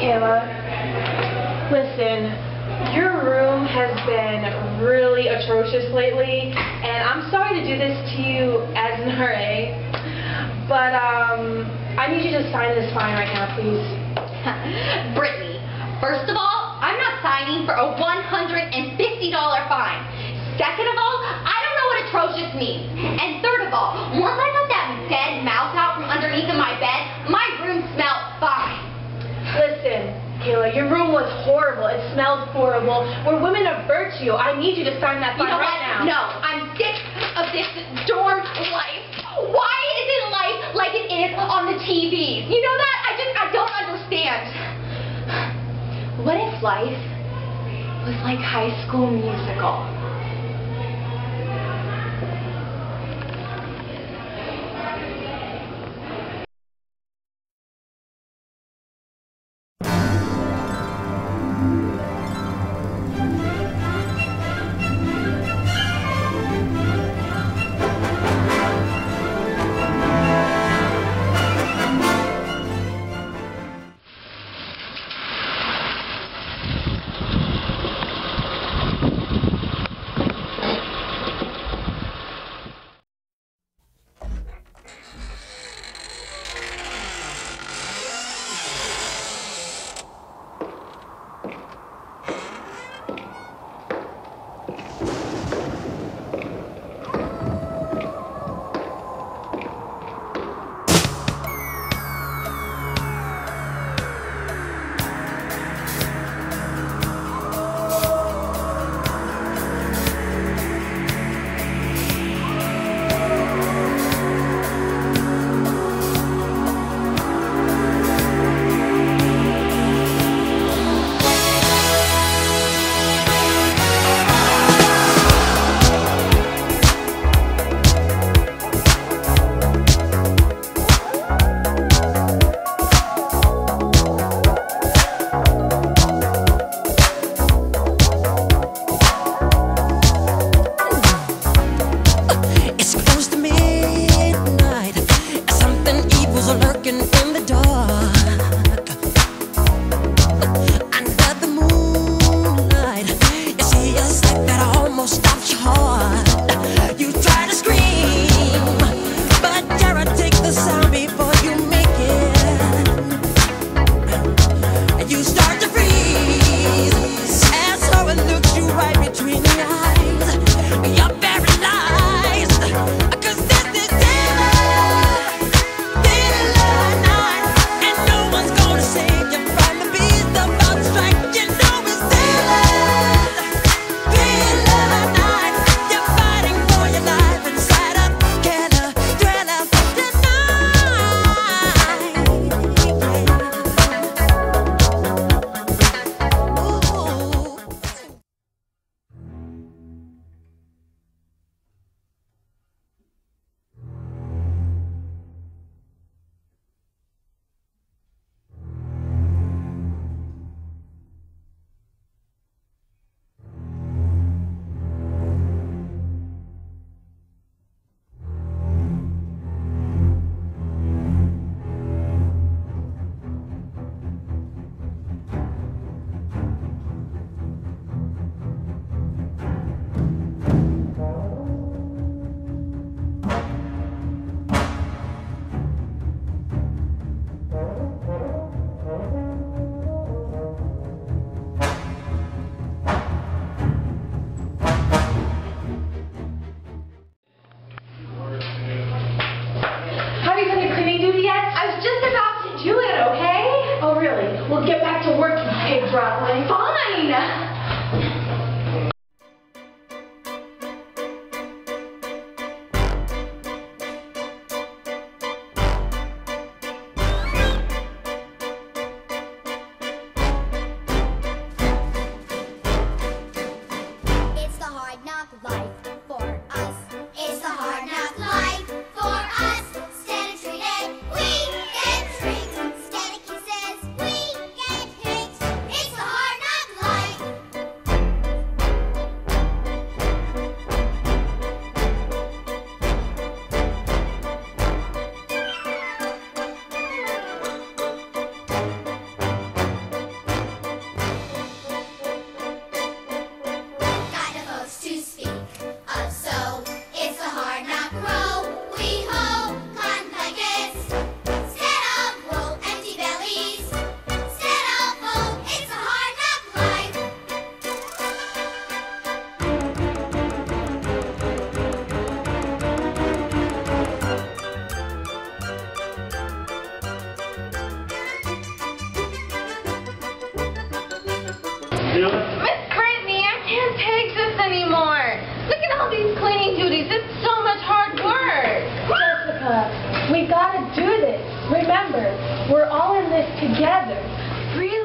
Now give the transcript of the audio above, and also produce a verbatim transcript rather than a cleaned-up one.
Kayla, listen, your room has been really atrocious lately, and I'm sorry to do this to you as an R A, but um, I need you to sign this fine right now, please. Brittany, first of all, I'm not signing for a one hundred fifty dollar fine. Second of all, I don't know what atrocious means. And third of all, once I got that dead mouse out from underneath of my bed, my room smelled fine. Listen, Kayla, your room was horrible. It smelled horrible. We're women of virtue. I need you to sign that fine you know right what? now. No, I'm sick of this dorm life. Why isn't life like it is on the T Vs? You know that? I just, I don't understand. What if life was like High School Musical? We'll get back to work, you pig Broadway. Fine! do it? Miss Brittany, I can't take this anymore. Look at all these cleaning duties. It's so much hard work. Jessica, we gotta do this. Remember, we're all in this together. Really?